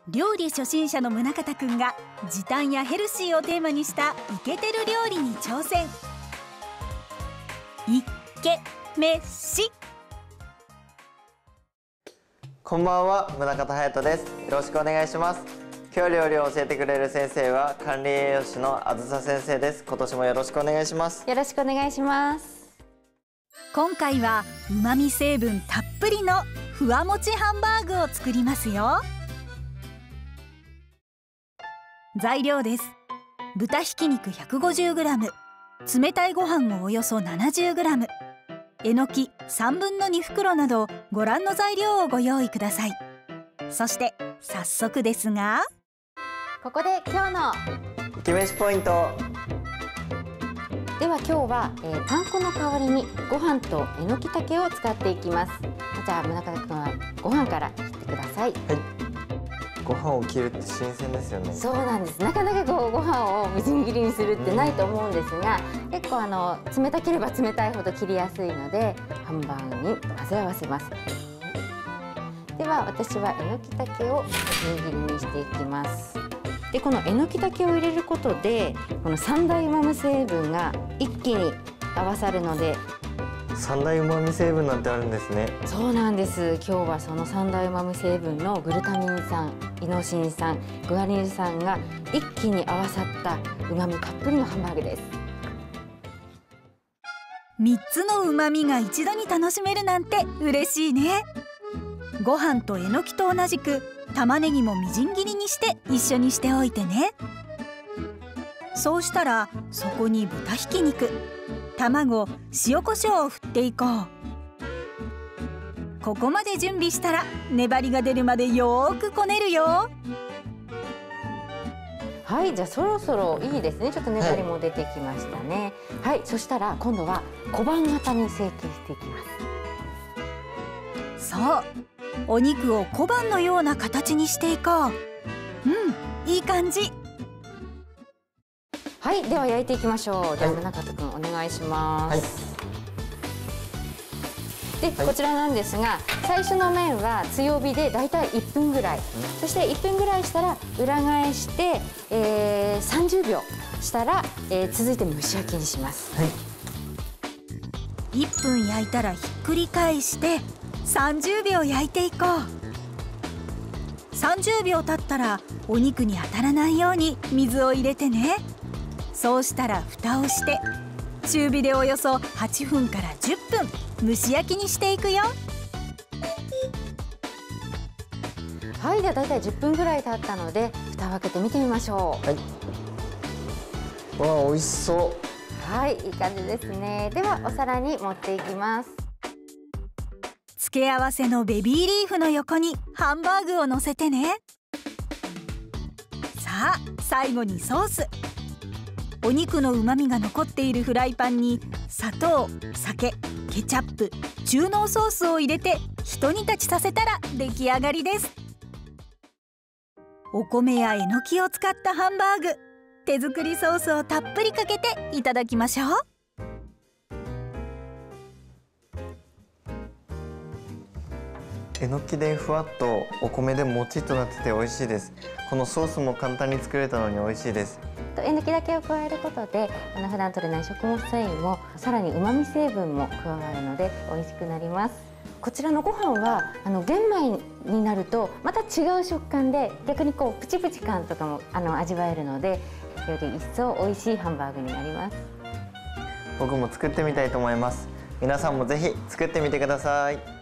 料理初心者の宗像くんが時短やヘルシーをテーマにしたイケてる料理に挑戦。いっけめし。 こんばんは、宗像隼人です。よろしくお願いします。今日料理を教えてくれる先生は管理栄養士のあずさ先生です。今年もよろしくお願いします。 よろしくお願いします。 今回は旨味成分たっぷりのふわもちハンバーグを作りますよ。材料です。豚ひき肉 150g、 冷たいご飯をおよそ 70g、 えのき3分の2袋などご覧の材料をご用意ください。そして早速ですが、 ここで今日のイケメシポイント。 では今日は、パン粉の代わりにご飯とえのきたけを使っていきます。じゃあ宗像くんはご飯から切ってください。 はい。ご飯を切るって新鮮ですよね。 そうなんです。なかなかご飯をみじん切りにするってないと思うんですが、結構冷たければ冷たいほど切りやすいのでハンバーグに混ぜ合わせます。では私はえのきたけをみじん切りにしていきます。でこのえのきたけを入れることでこの三大うまみ成分が一気に合わさるので。 三大うまみ成分なんてあるんですね。 そうなんです。今日はその三大うまみ成分のグルタミン酸、イノシン酸、グアニル酸が一気に合わさったうまみたっぷりのハンバーグです。 3つのうまみが一度に楽しめるなんて嬉しいね。ご飯とえのきと同じく玉ねぎもみじん切りにして一緒にしておいてね。そうしたらそこに豚ひき肉、卵、塩コショウを振っていこう。ここまで準備したら粘りが出るまでよーくこねるよ。 はい、じゃあそろそろいいですね。ちょっと粘りも出てきましたね。はい、そしたら今度は小判型に成形していきます。 そう、お肉を小判のような形にしていこう。いい感じ。 はい、では焼いていきましょう。では宗像くんお願いします。で、こちらなんですが、最初の面は強火でだいたい1分ぐらい、そして1分ぐらいしたら裏返して、30秒したら、続いて蒸し焼きにします。 1分焼いたらひっくり返して30秒焼いていこう。30秒経ったらお肉に当たらないように水を入れてね。そうしたら蓋をして中火でおよそ8分から10分蒸し焼きにしていくよ。 はい、ではだいたい10分ぐらい経ったので蓋を開けてみてみましょう。 はい。わあ、美味しそう。 はい、いい感じですね。ではお皿に盛っていきます。 付け合わせのベビーリーフの横にハンバーグを乗せてね。さあ最後にソース。お肉のうまみが残っているフライパンに砂糖、酒、ケチャップ、中濃ソースを入れてひと煮立ちさせたら出来上がりです。お米やえのきを使ったハンバーグ、手作りソースをたっぷりかけていただきましょう。 えのきでふわっと、お米でもちっとなってて美味しいです。このソースも簡単に作れたのに美味しいです。 えのきだけを加えることで普段取れない食物繊維もさらにうまみ成分も加わるので美味しくなります。こちらのご飯は玄米になるとまた違う食感で逆にプチプチ感とかも味わえるのでより一層美味しいハンバーグになります。 僕も作ってみたいと思います。皆さんもぜひ作ってみてください。